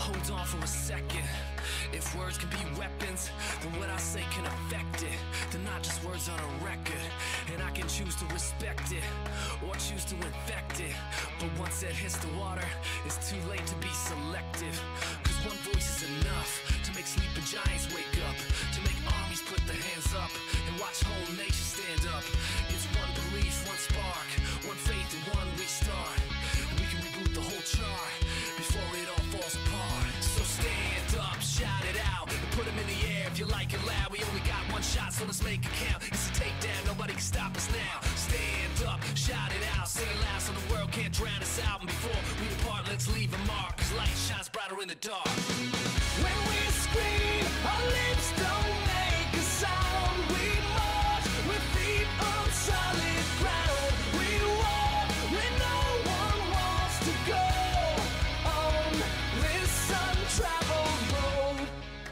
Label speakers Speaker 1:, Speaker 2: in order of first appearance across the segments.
Speaker 1: hold on for a second. If words can be weapons, then what I say can affect it. They're not just words on a record, and I can choose to respect it or choose to infect it. But once it hits the water, it's too late to be selective. Cause one voice is enough to make sleeping giants wake up, to make armies put their hands up and watch whole nations stand up. It's one belief, one spark, one faith and one restart, and we can reboot the whole chart before it all falls apart. So stand up, shout it out, and put them in the air if you like it loud. We only got one shot, so let's make it count. It's a takedown, nobody can stop us now. Stand up, shout it out, say it loud so the world can't drown us out. And before we depart, let's leave a mark, cause light shines brighter in the dark. When we scream, our lips don't make a sound. We march with feet on solid ground. We walk where no one wants to go on this untraveled road.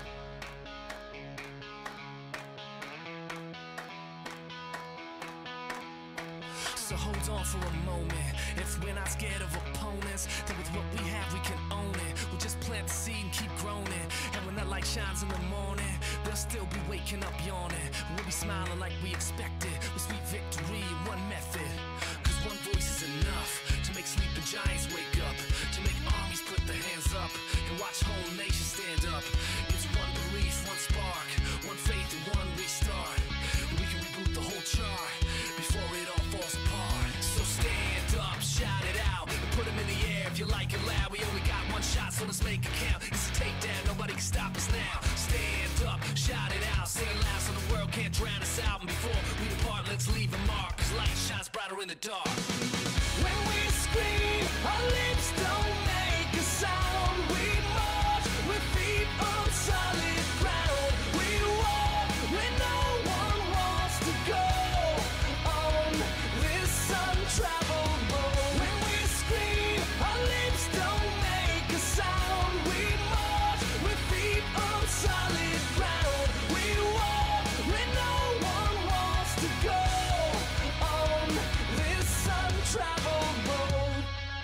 Speaker 1: So hold on for a moment. If we're not scared of opponents, then with what we have we can own it. We'll just plant the seed and keep growing. And when that light shines in the morning, they'll still be waking up yawning. We'll be smiling like we expected, with sweet victory in one method. Cause one voice is enough to make sleeping giants wake up, to make armies put their hands up and watch whole nations stand up. It's one belief, one spark, one faith and one restart, and we can reboot the whole chart before it all falls apart. So stand up, shout it out, and put them in the air if you like it loud. We only got one shot, so let's make it count. It's a takedown, nobody can stop us now. Stand up, shout it out, say it loud so the world can't drown us out. And before we depart, let's leave a mark, cause light shines brighter in the dark. When we scream, our lips don't make a sound. We march with feet on solid ground. We walk where no one wants to go on this untraveled road. When we scream, our lips don't make a sound. We march with feet on solid ground. We walk where no one wants to go on this untraveled road.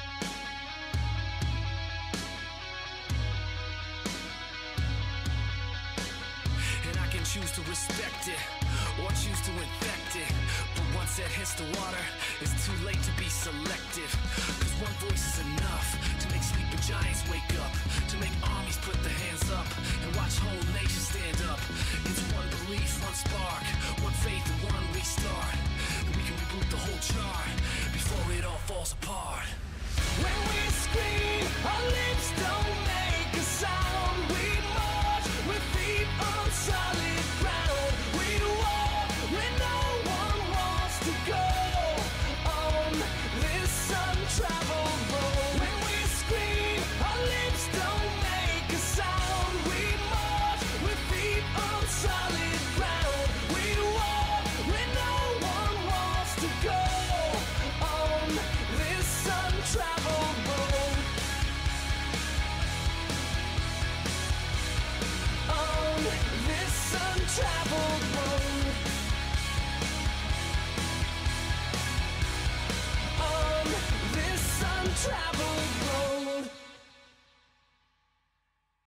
Speaker 1: And I can choose to respect it or choose to infect it. But once it hits the water, it's too late to be selective. Cause one voice is enough to make sleeping giants wake up, to make armies put their hands up and watch whole nations stand up. It's one belief, one spark, one faith and one restart, and we can reboot the whole chart before it all falls apart. When we scream, our lips don't make a sound. We march with feet on solid ground. We walk where no one wants to go on this untraveled road. When we scream, our lips don't make a sound. We march with feet on solid ground. We walk where no one wants to go on this untraveled road. On this untraveled road. On this untraveled road.